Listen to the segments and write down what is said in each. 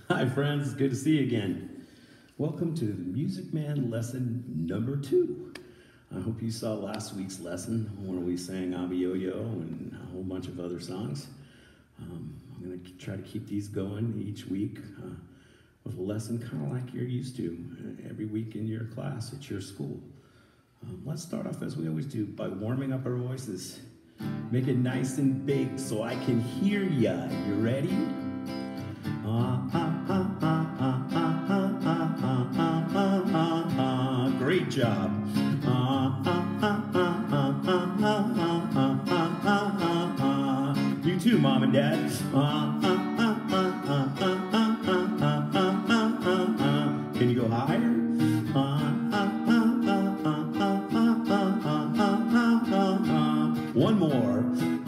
Hi, friends. Good to see you again. Welcome to the Music Man lesson number 2. I hope you saw last week's lesson where we sang Abiyoyo and a whole bunch of other songs. I'm going to try to keep these going each week with a lesson kind of like you're used to every week in your class at your school. Let's start off as we always do by warming up our voices. Make it nice and big so I can hear ya. You ready? Great job. You too, Mom and Dad. Can you go higher? One more.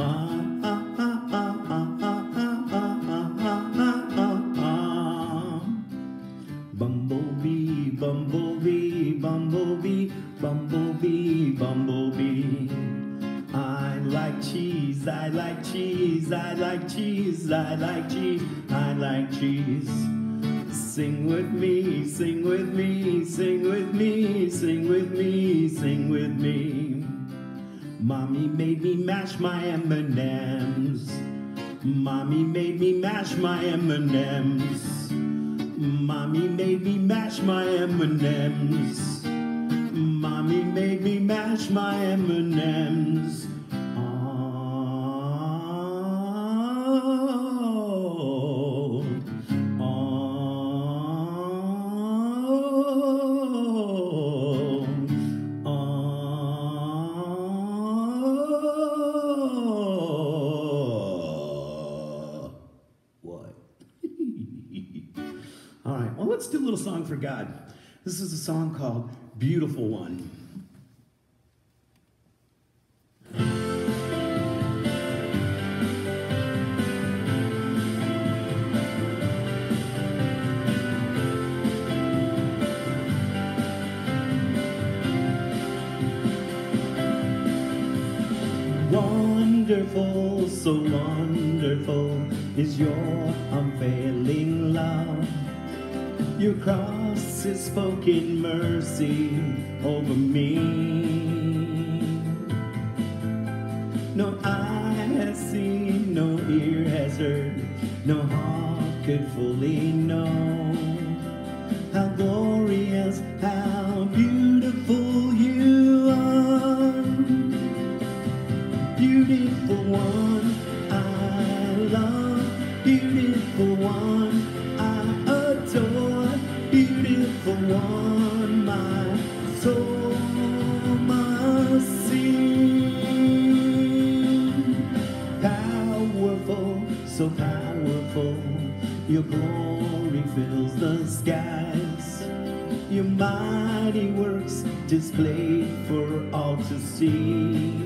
Bumblebee, bumblebee, bumblebee, bumblebee, bumblebee. I like cheese, I like cheese, I like cheese, I like cheese, I like cheese. Sing with me, sing with me, sing with me, sing with me, sing with me. Mommy made me mash my M&Ms. Mommy made me mash my M&Ms. Mommy made me mash my M&Ms. Mommy made me mash my M&Ms. Oh, oh, oh. What? All right, well, let's do a little song for God. This is a song called Beautiful One. Wonderful, so wonderful is your unfailing love. Your cross has spoken mercy over me. No eye has seen, no ear has heard, no heart could fully know how glorious, how beautiful you are. Beautiful one, I love. Beautiful one, I adore. Beautiful one, my soul must sing. Powerful, so powerful, your glory fills the skies. Your mighty works displayed for all to see.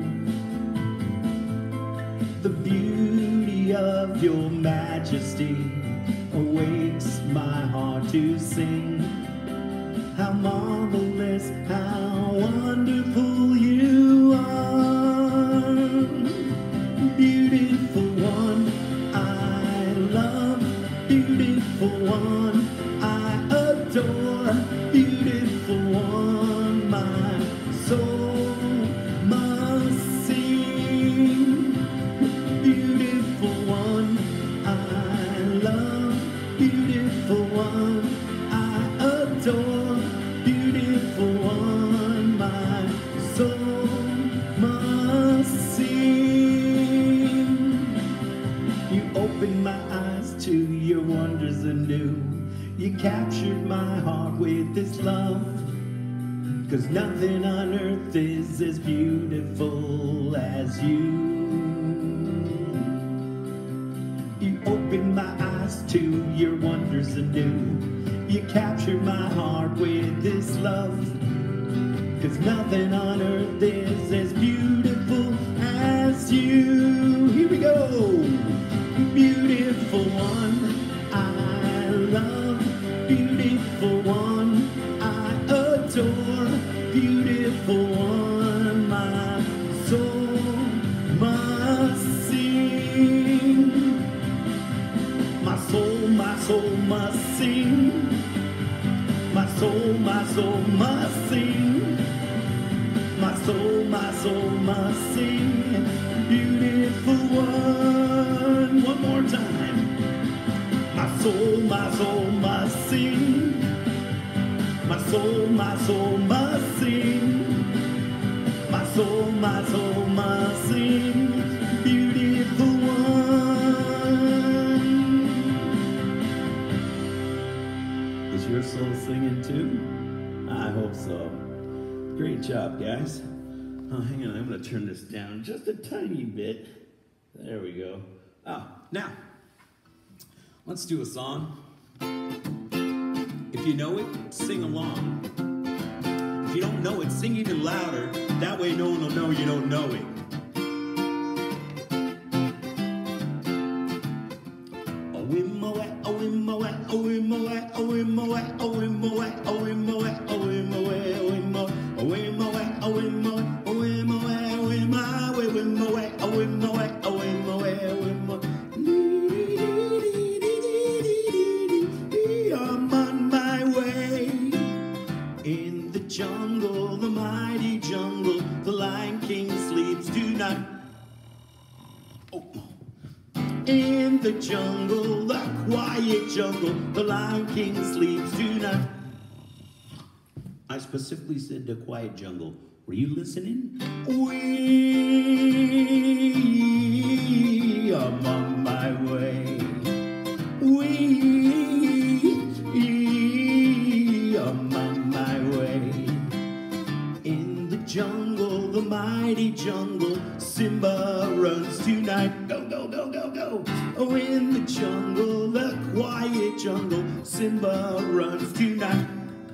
The beauty of your majesty awakes my heart to sing. How marvelous, how wonderful you are. Beautiful one, I love. Beautiful one, I adore. Beautiful one, my soul must sing. Beautiful one, I love. Beautiful one, I adore. Beautiful one, my soul must sing. You opened my eyes to your wonders anew. You captured my heart with this love. 'Cause nothing on earth is as beautiful as you. You opened my eyes to your wonders anew. You captured my heart with this love. 'Cause nothing on earth is as beautiful as you. Here we go. Beautiful one, I love. Beautiful one, I adore. Beautiful one, my soul must sing. My soul my soul must sing. My soul must sing. Beautiful one. One more time. My soul must sing. My soul must sing. My soul must sing. Beautiful one. Is your soul singing too? I hope so. Great job, guys. Oh, hang on, I'm gonna turn this down just a tiny bit. There we go. Oh, now, let's do a song. If you know it, sing along. If you don't know it, sing even louder. That way no one will know you don't know it. Oh, in my way, oh, in my way, oh, in my way, oh, in my way, oh, in my way, oh, in my way, oh, in my way, oh, in my way, oh, in my way, oh, in my way, oh, in my way, oh, in my way, oh, in my way, oh, in my way, oh, in my way, oh, in my way. I'm on my way. In the jungle, the mighty jungle, the Lion King sleeps tonight. Oh. In the jungle, the quiet jungle, the Lion King sleeps tonight. I specifically said the quiet jungle. Were you listening? I'm on my way. I'm on my way. In the jungle, the mighty jungle, Simba runs tonight. Go, go, go, go, go. Oh, in the jungle, the quiet jungle, Simba runs tonight.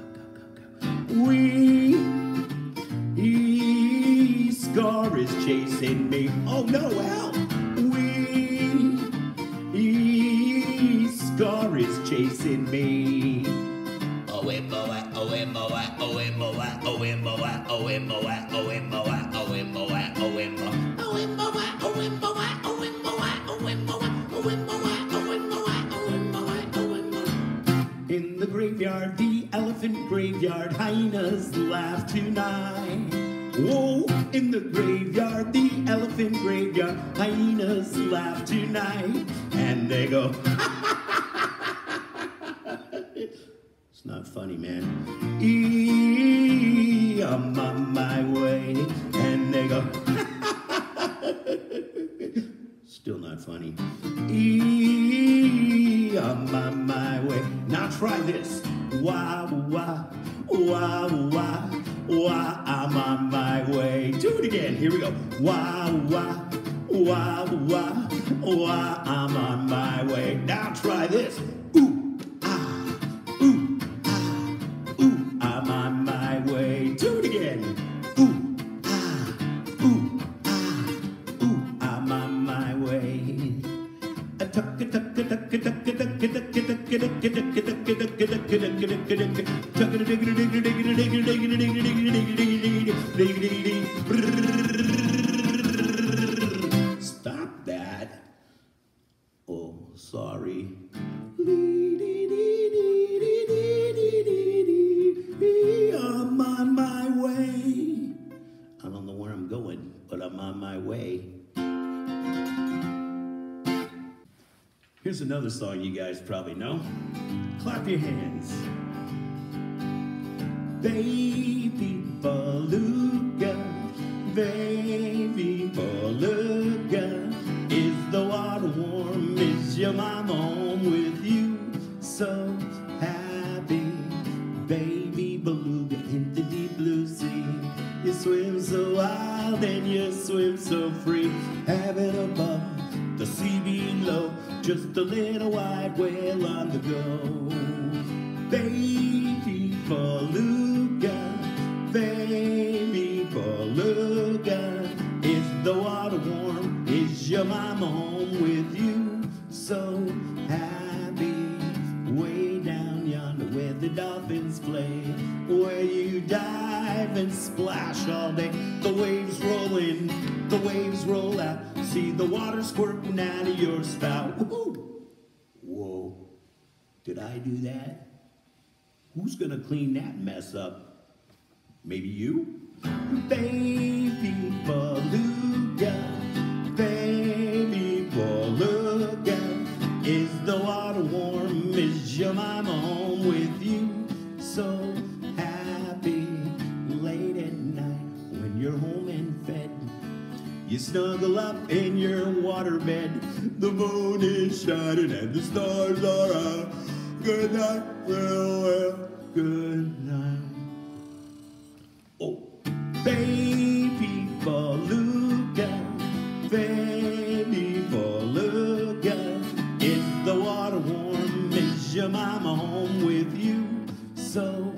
Scar is chasing me. Oh no, help! Scar is chasing me. Oh, in my way, oh, in my way, oh, in my way, oh, in my way, oh, in my way, oh, in my way, oh, in my way, oh, in my way, oh, in my way, oh, in my way, oh, in my way, oh, in my way, oh, in my way, oh, in my way, oh, in my way, oh, in my way. In the graveyard, the elephant graveyard, hyenas laugh tonight. Whoa, in the graveyard, the elephant graveyard, hyenas laugh tonight. And they go, it's not funny, man. I'm on my way. And they go, still not funny. I'm on my way. Now try this. Wah, wah, wah, wah, wah, I'm on my way. Do it again. Here we go. Wah, wah, wah, wah, wah, I'm on my way. Now try this. Ooh, ah, ooh, ah, ooh, I'm on my way. Do it again. Ooh, ah, ooh, ah, ooh, I'm on my way. Stop that. Oh, sorry. I'm on my way. I don't know where I'm going, but I'm on my way. Here's another song you guys probably know. Clap your hands. Baby beluga, baby beluga, is the water warm? Is your mama home with you? So happy, baby beluga in the deep blue sea. You swim so wild and you swim so free, heaven above, the sea below, just a little white whale on the go. Baby beluga, baby beluga, is the water warm? Is your mama home with you? So happy, way down yonder where the dolphins play, where you dive and splash all day. The waves roll in, the waves roll out, see the water squirting out of your spout. Woo-hoo. Whoa, did I do that? Who's gonna clean that mess up? Maybe you? Baby beluga, baby beluga. Is the water warm? Is your mama home with you? So happy late at night when you're home and fed. You snuggle up in your waterbed. The moon is shining and the stars are out. Good night, well, good night. Oh, baby beluga, baby beluga. Is the water warm? Is your mama home with you? So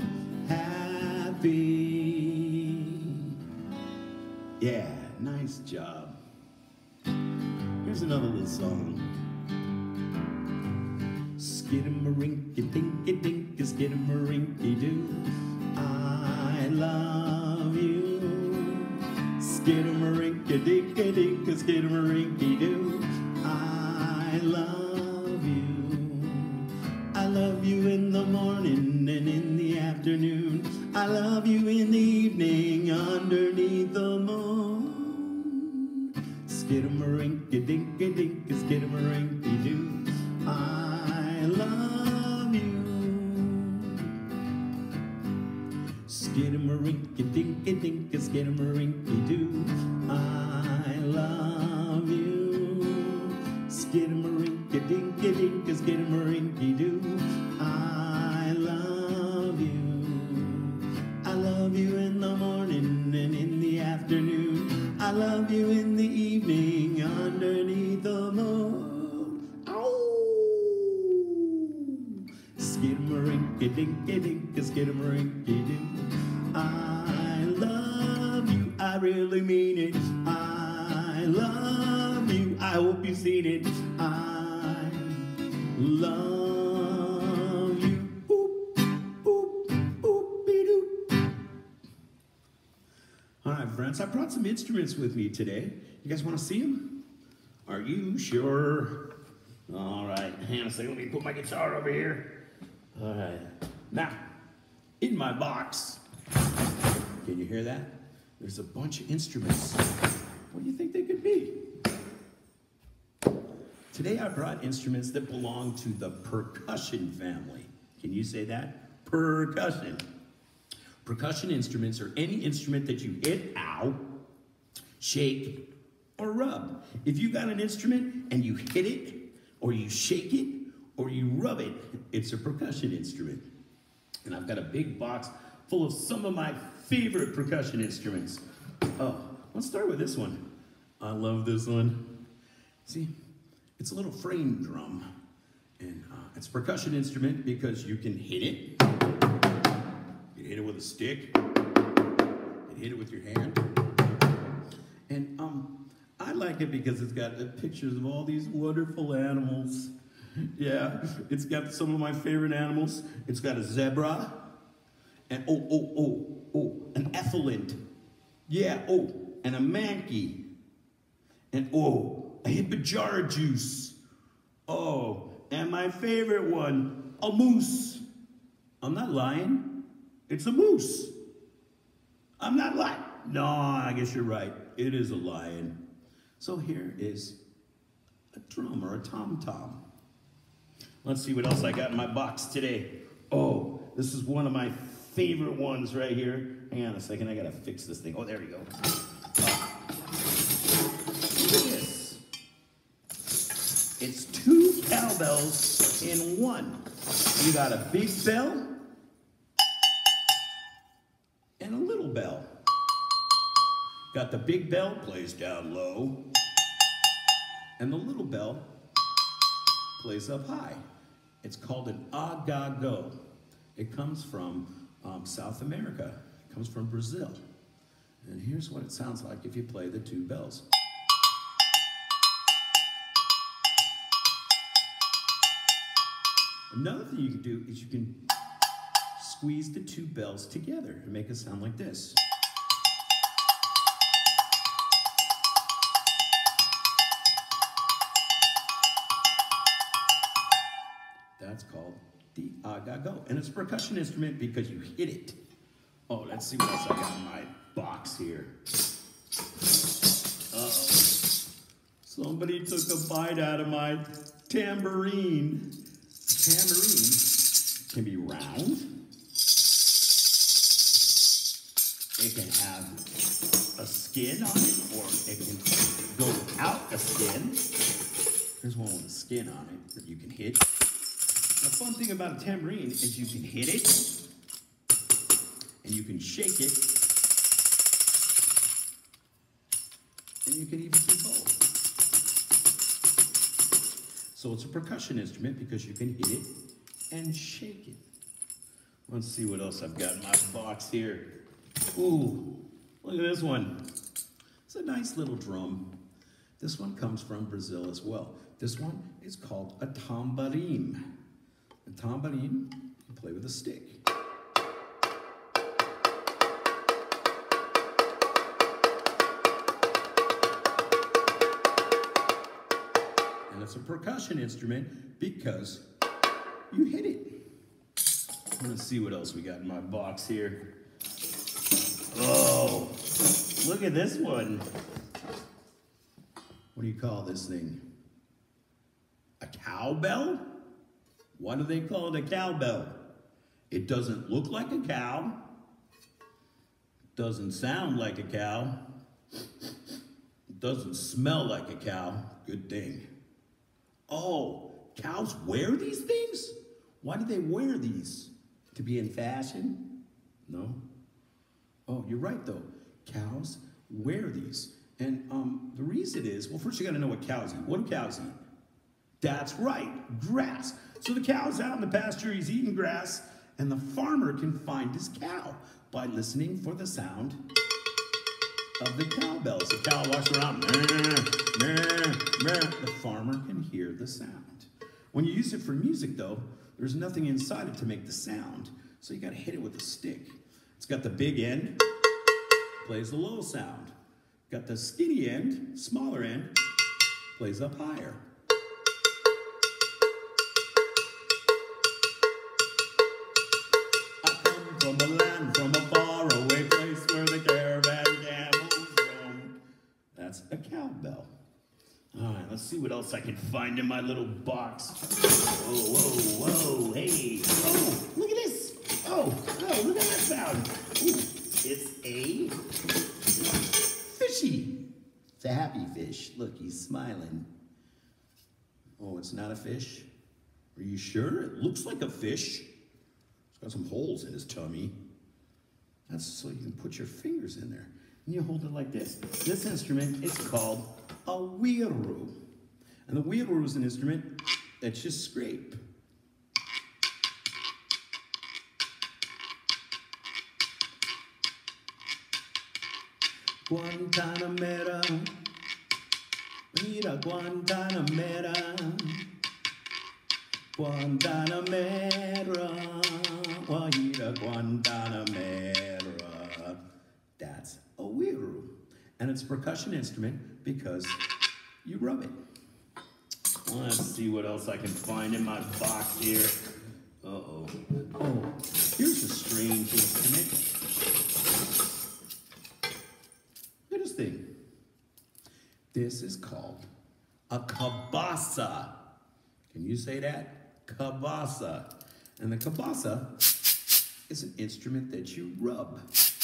happy. Yeah, nice job. Here's another little song. Skidamarinky-dinky-dink, skidamarinky-doo. I love you. Skidamarinky-dinky-dink, skidamarinky-doo. I love you. I love you in the morning and in the afternoon. I love you in the evening underneath the moon. Skidamarinky-dinky-dink, skidamarinky-doo. I love you. Skidamarinky-dinky-dink, skidamarinky-doo. I love you. Skidamarinky-dinky-dink, skidamarinky-doo. I love you. I love you in the morning and in the afternoon. I love you in the evening underneath the moon. Skidamarinky-dinky-dink, skidamarinky-doo. I love you, I really mean it. I love you, I hope you've seen it. I love you. Boop, boop, boop-be-doo. All right, friends, I brought some instruments with me today. You guys want to see them? Are you sure? All right, hang on a second, let me put my guitar over here. All right, now, in my box, can you hear that? There's a bunch of instruments. What do you think they could be? Today I brought instruments that belong to the percussion family. Can you say that? Percussion. Percussion instruments are any instrument that you hit, ow, shake, or rub. If you got an instrument and you hit it, or you shake it, or you rub it, it's a percussion instrument. And I've got a big box full of some of my favorite percussion instruments. Oh, let's start with this one. I love this one. See, it's a little frame drum. And it's a percussion instrument because you can hit it. You hit it with a stick. You hit it with your hand. And I like it because it's got pictures of all these wonderful animals. Yeah, it's got some of my favorite animals. It's got a zebra, and an epheulant. Yeah, and a mankey. And a hippogyarajuice. And my favorite one, a moose. I'm not lying. It's a moose. I'm not lying. No, I guess you're right. It is a lion. So here is a drum or a tom-tom. Let's see what else I got in my box today. Oh, this is one of my favorite ones right here. Hang on a second, I gotta fix this thing. Oh, there we go. Look at this. It's two cowbells in one. You got a big bell and a little bell. Got the big bell, plays down low, and the little bell plays up high. It's called an agago. It comes from South America. It comes from Brazil. And here's what it sounds like if you play the two bells. Another thing you can do is you can squeeze the two bells together and make it sound like this. That's called the agago. And it's a percussion instrument because you hit it. Oh, let's see what else I got in my box here. Uh-oh. Somebody took a bite out of my tambourine. Tambourine can be round. It can have a skin on it, or it can go without a skin. There's one with a skin on it that you can hit. The fun thing about a tambourine is you can hit it, and you can shake it, and you can even do both. So it's a percussion instrument because you can hit it and shake it. Let's see what else I've got in my box here. Ooh, look at this one. It's a nice little drum. This one comes from Brazil as well. This one is called a tamborim. A tamborim, you play with a stick. And it's a percussion instrument because you hit it. Let's see what else we got in my box here. Oh, look at this one. What do you call this thing? A cowbell? Why do they call it a cowbell? It doesn't look like a cow. Doesn't sound like a cow. Doesn't smell like a cow. Good thing. Oh, cows wear these things? Why do they wear these? To be in fashion? No? Oh, you're right though. Cows wear these. And the reason is, well, first you gotta know what cows eat. What do cows eat? That's right, grass. So the cow's out in the pasture, he's eating grass, and the farmer can find his cow by listening for the sound of the cowbells. The cow walks around, meh, meh, meh. The farmer can hear the sound. When you use it for music though, there's nothing inside it to make the sound, so you gotta hit it with a stick. It's got the big end, plays the low sound. Got the skinny end, smaller end, plays up higher. I come from a land, from a faraway place where the caravan camels roam. That's a cowbell. All right, let's see what else I can find in my little box. Whoa, whoa, whoa, hey. Oh, look at this. Oh, look at that sound. Ooh, it's a fishy. It's a happy fish. Look, he's smiling. Oh, it's not a fish? Are you sure? It looks like a fish. It's got some holes in his tummy. That's so you can put your fingers in there. And you hold it like this. This instrument is called a wiru. And the wiru is an instrument that's just scrape. Guantanamera, mira Guantanamera, Guantanamera, mira Guantanamera. That's a wiru. And it's a percussion instrument because you rub it. Let's see what else I can find in my box here. Uh-oh. Oh, here's a strange instrument. Look at this thing. This is called a cabasa. Can you say that? Cabasa. And the cabasa is an instrument that you rub.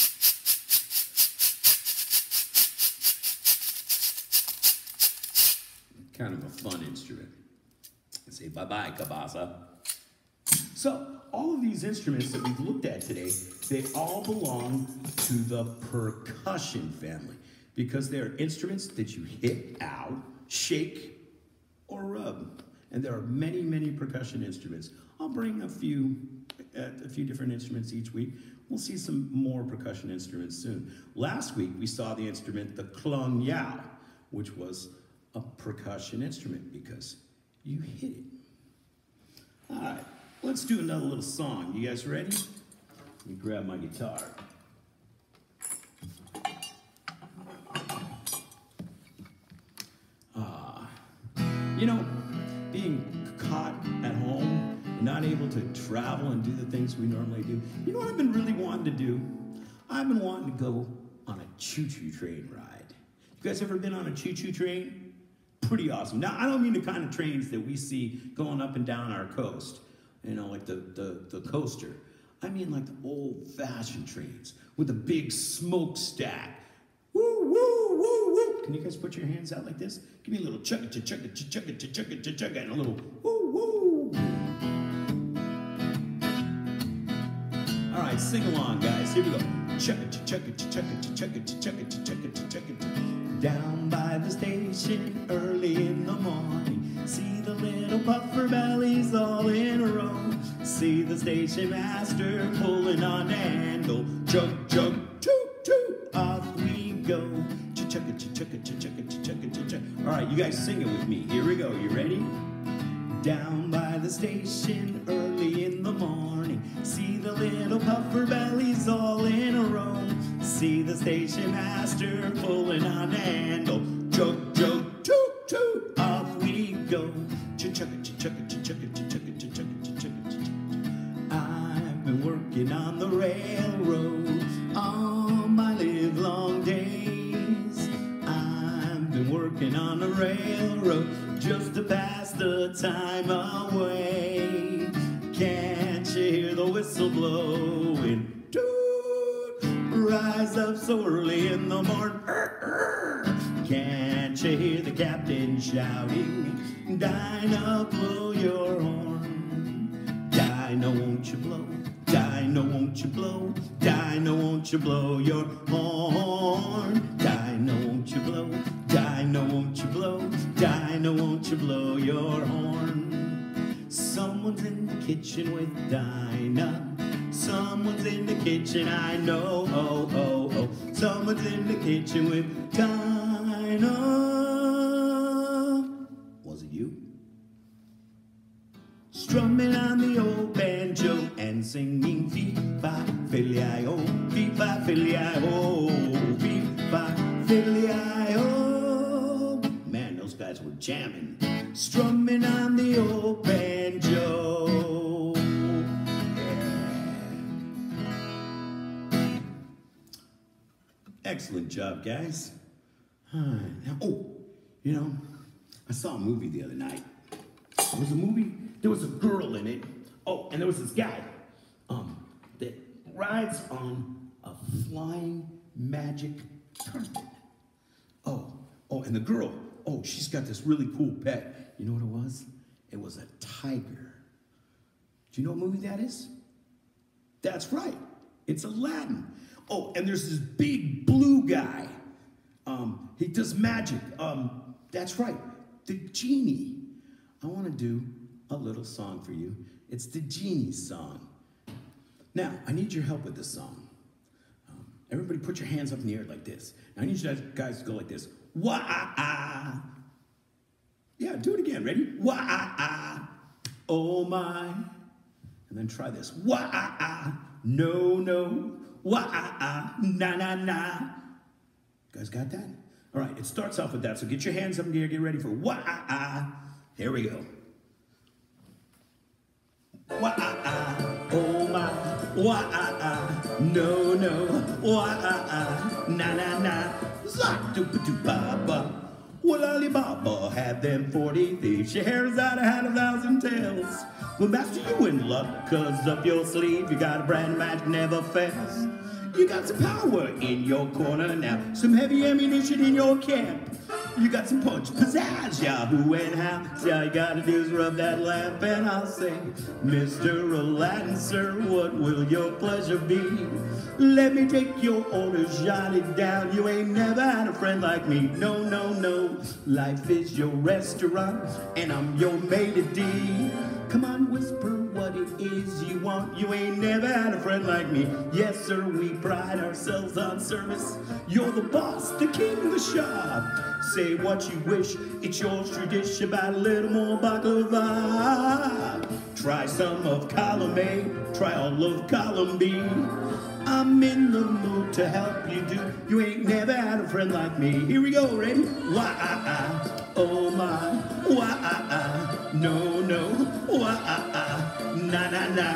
Kind of a fun instrument. I say bye-bye, cabasa. So, all of these instruments that we've looked at today, they all belong to the percussion family because they're instruments that you hit, ow, shake, or rub. And there are many, many percussion instruments. I'll bring a few different instruments each week. We'll see some more percussion instruments soon. Last week, we saw the instrument, the klong-yao, which was a percussion instrument because you hit it. All right, let's do another little song. You guys ready? Let me grab my guitar. You know, being caught at home not able to travel and do the things we normally do. You know what I've been really wanting to do? I've been wanting to go on a choo-choo train ride. You guys ever been on a choo-choo train? Pretty awesome. Now, I don't mean the kind of trains that we see going up and down our coast, you know, like the coaster. I mean like the old-fashioned trains with a big smokestack. Woo, woo, woo, woo. Can you guys put your hands out like this? Give me a little chugga, and a little woo, woo. All right, sing along, guys. Here we go. Chugga. Down by the station early in the morning, see the little puffer bellies all in a row. See the station master pulling on the handle. Chug, chug, toot, toot, off we go. Chugga. All right, you guys sing it with me. Here we go. You ready? Down by the station early in the morning, see the little puffer bellies all in a row. See the station master pulling on the handle. Chug, chug, toot, toot, off we go. I've been working on the railroad all my livelong days. I've been working on the railroad just to pass the time away. Can't you hear the whistle blowing? Rise up so early in the morning. Can't you hear the captain shouting? Dinah, blow your horn. Dinah, won't you blow? Dinah, won't you blow? Dinah, won't you blow your horn? Dinah, won't you blow? Dinah, won't you blow? Dinah, won't you blow your horn? Someone's in the kitchen with Dinah. Someone's in the kitchen, I know, oh, oh, oh. Someone's in the kitchen with Dinah. Was it you? Strumming on the old banjo and singing fee-fi, fiddly-I-o, fee-fi, fiddly-I-o, fee-fi, fiddly-I-o. Man, those guys were jamming. Strumming on the old banjo. Excellent job, guys. Oh, you know, I saw a movie the other night. It was a movie, there was a girl in it. Oh, and there was this guy that rides on a flying magic carpet. Oh, and the girl, oh, she's got this really cool pet. You know what it was? It was a tiger. Do you know what movie that is? That's right. It's Aladdin. Oh, and there's this big blue guy. He does magic. That's right, the genie. I want to do a little song for you. It's the genie song. Now, I need your help with this song. Everybody put your hands up in the air like this. Now, I need you guys to go like this. Wah-ah-ah. Yeah, do it again. Ready? Wah-ah-ah. Oh, my. And then try this. Wah-ah-ah. No, no. Wah-ah-ah, na-na-na. You guys got that? All right, it starts off with that, so get your hands up in the air, get ready for wah-ah-ah. Here we go. Wah-ah-ah, oh my, wah-ah-ah, no, no, wah-ah-ah, na-na-na, zah-doo-ba-doo-ba-ba. Well, Alibaba had them 40 thieves. Scheherazade had 1,000 tales. Well, master, you in luck, 'cause up your sleeve you got a brand magic never fails. You got some power in your corner now, some heavy ammunition in your camp. You got some punch, pizzazz, yahoo and how. See, all you gotta do is rub that lamp and I'll say, Mr. Aladdin, sir, what will your pleasure be? Let me take your orders, jot it down. You ain't never had a friend like me, no, no, no. Life is your restaurant and I'm your maître d'. Come on, whisper what it is you want. You ain't never had a friend like me. Yes, sir, we pride ourselves on service. You're the boss, the king, the shah. Say what you wish, it's yours to dish. About a little more baklava. Try some of column A, try all of column B. I'm in the mood to help you do. You ain't never had a friend like me. Here we go, ready? Wah-ah-ah, oh my, wah-ah-ah, no, no, wah-ah-ah, na na na.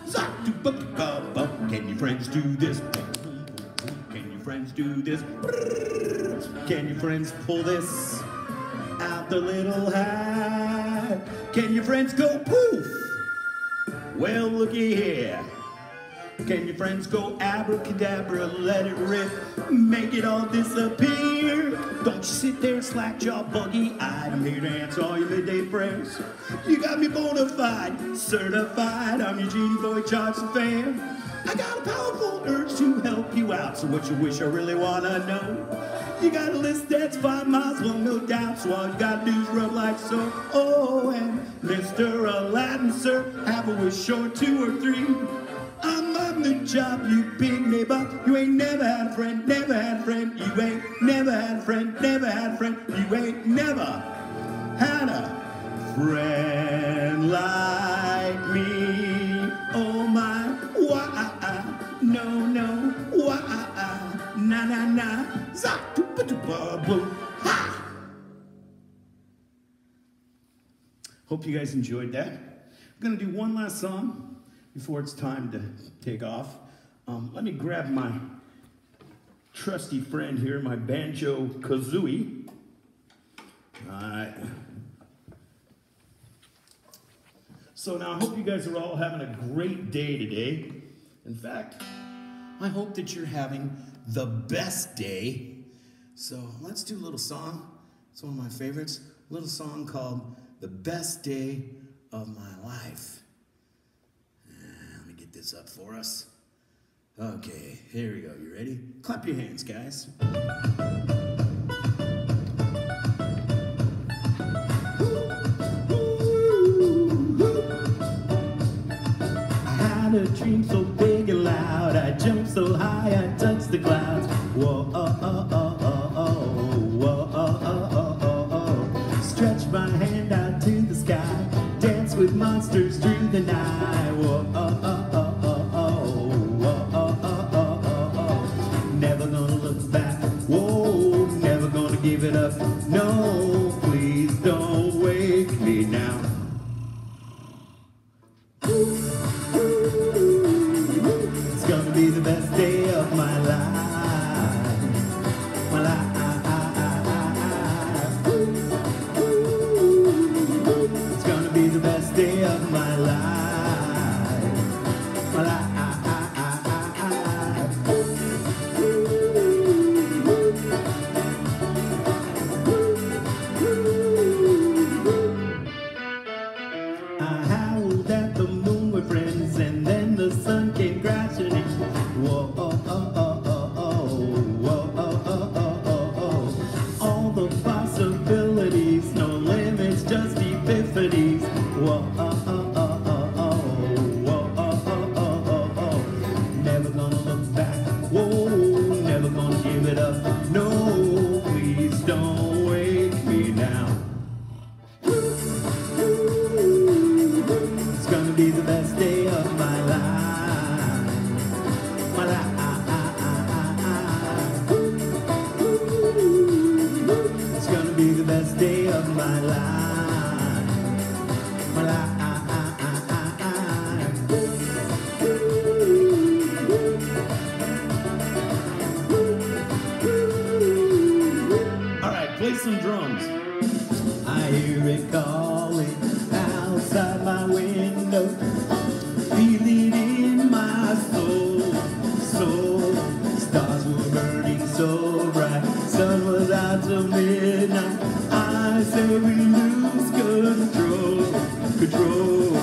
Can your friends do this? Can your friends do this? Can your friends pull this out their little hat? Can your friends go poof? Well, looky here. Can your friends go abracadabra, let it rip, make it all disappear? Don't you sit there slack-jaw, buggy-eyed. I'm here to answer all your midday prayers. You got me bona fide, certified. I'm your genie boy, Johnson fan. I got a powerful urge to help you out. So what you wish I really wanna know? You got a list that's 5 miles long, no doubt. So all you gotta do is rub like so. Oh, and Mr. Aladdin, sir, have a wish or 2 or 3. I'm on the job, you pygmy buck. You ain't never had a friend, never had a friend. You ain't never had a friend, never had a friend. You ain't never had a friend like me. Oh my, wah, no, no, wah, na, na, na, za, tupa, tupa, boom, ha! Hope you guys enjoyed that. I'm gonna do one last song before it's time to take off. Let me grab my trusty friend here, my banjo kazooie. All right. So now I hope you guys are all having a great day today. In fact, I hope that you're having the best day. So let's do a little song. It's one of my favorites. A little song called The Best Day of My Life. Let me get this up for us. Okay, here we go. You ready? Clap your hands, guys. A dream so big and loud, I jumped so high, I touched the clouds. Whoa, oh, oh, oh, oh, oh, whoa, oh, oh, oh, oh, oh. Stretch my hand out to the sky, dance with monsters through the night. Whoa, oh, oh, oh, oh, oh, whoa, oh, oh, oh, oh, oh. Never gonna look back, whoa, never gonna give it up. No, please don't wake me now. It's gonna be the best day of my life. My life. It's gonna be the best day of my life. My life. I howled at the moon with friends, and then the sun came crashing in. Whoa, oh, oh, oh, oh, oh, whoa, oh, oh, oh, oh, oh. All the possibilities, no limits, just epiphanies. Whoa, oh, oh, oh, oh, oh, whoa, oh, oh, oh, oh, oh. Never gonna look back, whoa, never gonna give it up. No, please don't wake me now. It's gonna be the best day of my life. My life. It's gonna be the best day of my life. My life. All right, play some drums. I hear it calling outside my window, feel it in my soul, soul. Stars were burning so bright, sun was out till midnight. I say we lose control, control.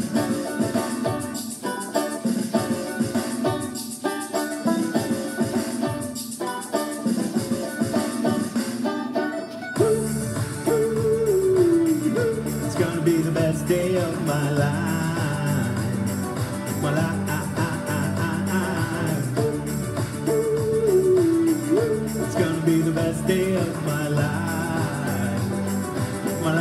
It's gonna be the best day of my life. My life. It's gonna be the best day of my life. My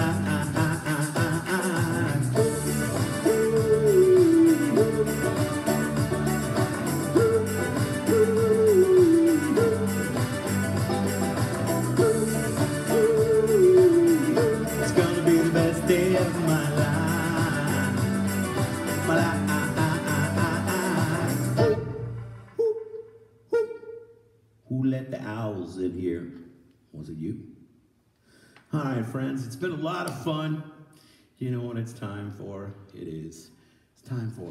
owls in here. Was it you? All right, friends, it's been a lot of fun. You know what it's time for? It is. It's time for...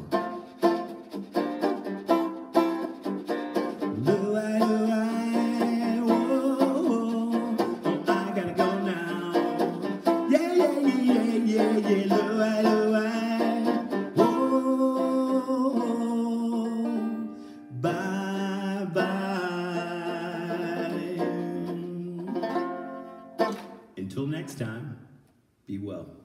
Until next time, be well.